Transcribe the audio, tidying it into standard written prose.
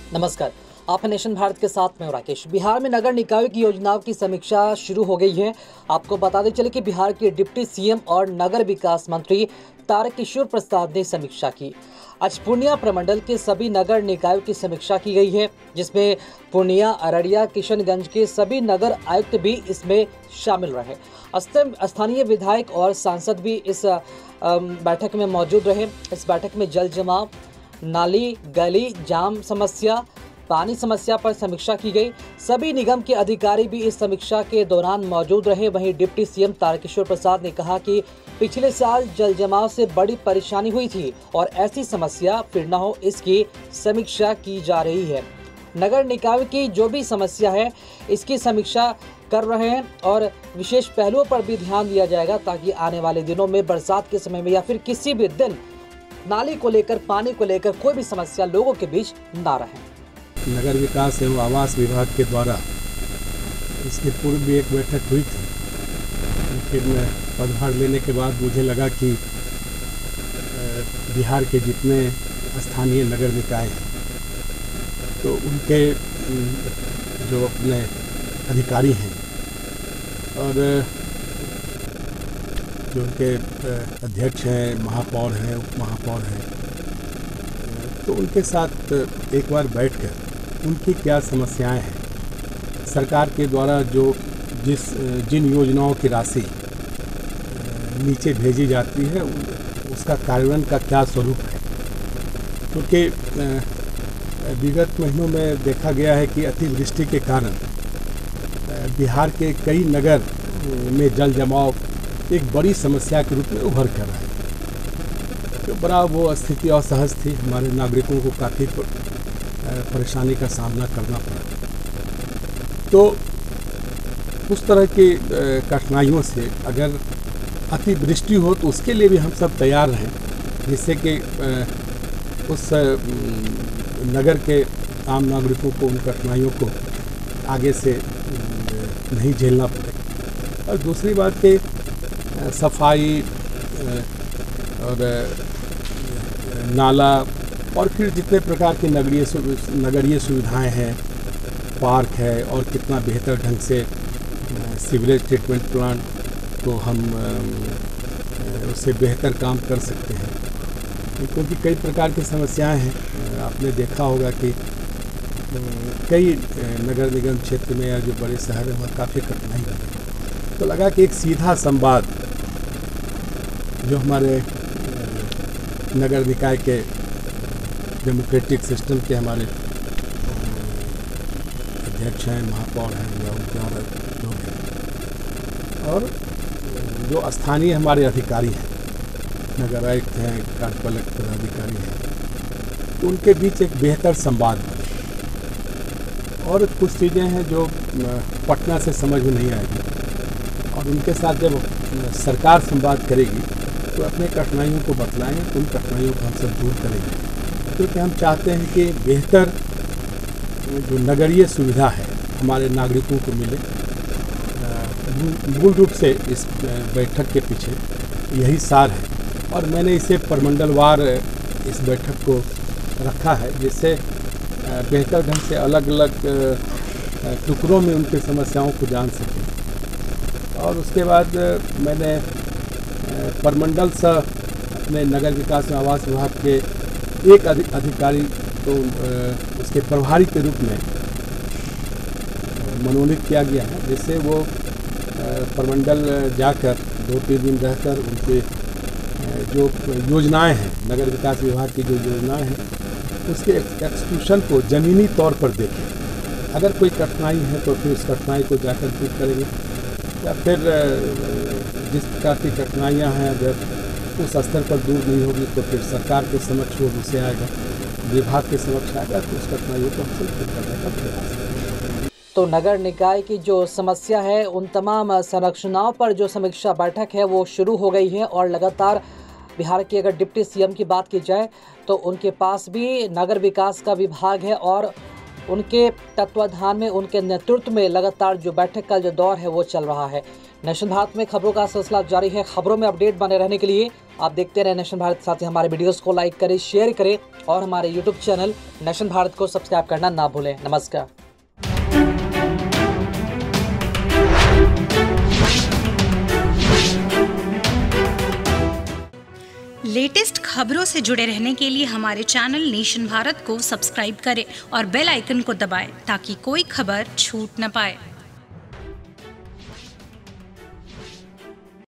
नमस्कार, आप हैं नेशन भारत के साथ में राकेश। बिहार में नगर निकाय की योजनाओं की समीक्षा शुरू हो गई है। आपको बताते चले कि बिहार के डिप्टी सीएम और नगर विकास मंत्री तारकिशोर प्रसाद ने समीक्षा की। आज पूर्णिया प्रमंडल के सभी नगर निकायों की समीक्षा की गई है, जिसमें पूर्णिया, अररिया, किशनगंज के सभी नगर आयुक्त भी इसमें शामिल रहे। स्थानीय विधायक और सांसद भी इस बैठक में मौजूद रहे। इस बैठक में जल जमाव, नाली गली जाम समस्या, पानी समस्या पर समीक्षा की गई। सभी निगम के अधिकारी भी इस समीक्षा के दौरान मौजूद रहे। वहीं डिप्टी सीएम तारकिशोर प्रसाद ने कहा कि पिछले साल जल जमाव से बड़ी परेशानी हुई थी और ऐसी समस्या फिर न हो, इसकी समीक्षा की जा रही है। नगर निकाय की जो भी समस्या है, इसकी समीक्षा कर रहे हैं और विशेष पहलुओं पर भी ध्यान दिया जाएगा, ताकि आने वाले दिनों में बरसात के समय में या फिर किसी भी दिन नाली को लेकर, पानी को लेकर कोई भी समस्या लोगों के बीच ना रहे। नगर विकास एवं आवास विभाग के द्वारा इसके पूर्व भी एक बैठक हुई थी, लेकिन पदभार लेने के बाद मुझे लगा कि बिहार के जितने स्थानीय नगर निकाय हैं, तो उनके जो अपने अधिकारी हैं और जो उनके अध्यक्ष हैं, महापौर हैं, उप महापौर हैं, तो उनके साथ एक बार बैठकर उनकी क्या समस्याएं हैं, सरकार के द्वारा जिन योजनाओं की राशि नीचे भेजी जाती है, उसका कार्यान्वयन का क्या स्वरूप है। क्योंकि विगत महीनों में देखा गया है कि अतिवृष्टि के कारण बिहार के कई नगर में जल जमाव एक बड़ी समस्या के रूप में उभर कर रहा है। तो बड़ा वो स्थिति असहज थी, हमारे नागरिकों को काफ़ी परेशानी का सामना करना पड़ा। तो उस तरह की कठिनाइयों से अगर अतिवृष्टि हो तो उसके लिए भी हम सब तैयार रहें, जिससे कि उस नगर के आम नागरिकों को उन कठिनाइयों को आगे से नहीं झेलना पड़े। और दूसरी बात कि सफाई और नाला और फिर जितने प्रकार के नगरीय सुविधाएं हैं, पार्क है, और कितना बेहतर ढंग से सीवरेज ट्रीटमेंट प्लांट को हम उससे बेहतर काम कर सकते हैं। क्योंकि कई प्रकार की समस्याएं हैं, आपने देखा होगा कि कई नगर निगम क्षेत्र में या जो बड़े शहर हैं वहाँ काफ़ी कठिनाई है। तो लगा कि एक सीधा संवाद जो हमारे नगर निकाय के डेमोक्रेटिक सिस्टम के हमारे अध्यक्ष हैं, महापौर हैं या उनके और लोग हैं, और जो स्थानीय हमारे अधिकारी हैं, नगर आयुक्त हैं, कार्यपालक पदाधिकारी हैं, तो उनके बीच एक बेहतर संवाद बने। और कुछ चीज़ें हैं जो पटना से समझ में नहीं आएगी, और उनके साथ जब सरकार संवाद करेगी तो अपने कठिनाइयों को बतलाएंगे, तो उन कठिनाइयों को हम सब दूर करेंगे। क्योंकि हम चाहते हैं कि बेहतर जो नगरीय सुविधा है हमारे नागरिकों को मिले। मूल रूप से इस बैठक के पीछे यही सार है, और मैंने इसे प्रमंडलवार इस बैठक को रखा है, जिससे बेहतर ढंग से अलग अलग टुकड़ों में उनकी समस्याओं को जान सकें। और उसके बाद मैंने प्रमंडल से अपने नगर विकास एवं आवास विभाग के एक अधिकारी को उसके प्रभारी के रूप में मनोनीत किया गया है, जिससे वो प्रमंडल जाकर 2-3 दिन रहकर उनके जो योजनाएं हैं, नगर विकास विभाग की जो योजनाएं हैं, उसके एक्सक्यूशन को ज़मीनी तौर पर देखें। अगर कोई कठिनाई है तो फिर उस कठिनाई को जाकर दूर करेंगे, या फिर जिस प्रकार की कठिनाइयाँ हैं अगर उस स्तर पर दूर नहीं होगी तो फिर सरकार के समक्ष वो उसे आएगा, विभाग के समक्ष आएगा, तो उस कठिनाइयों को हमसे दूर करने का प्रयास करेंगे। तो नगर निकाय की जो समस्या है, उन तमाम संरचनाओं पर जो समीक्षा बैठक है वो शुरू हो गई है। और लगातार बिहार के अगर डिप्टी सीएम की बात की जाए तो उनके पास भी नगर विकास का विभाग है, और उनके तत्वाधान में, उनके नेतृत्व में लगातार जो बैठक का जो दौर है वो चल रहा है। नेशन भारत में खबरों का सिलसिला जारी है। खबरों में अपडेट बने रहने के लिए आप देखते रहे नेशन भारत। साथ ही हमारे वीडियोस को लाइक करें, शेयर करें और हमारे यूट्यूब चैनल नेशन भारत को सब्सक्राइब करना ना भूलें। नमस्कार। लेटेस्ट खबरों से जुड़े रहने के लिए हमारे चैनल नेशन भारत को सब्सक्राइब करें और बेल आइकन को दबाएं ताकि कोई खबर छूट न पाए।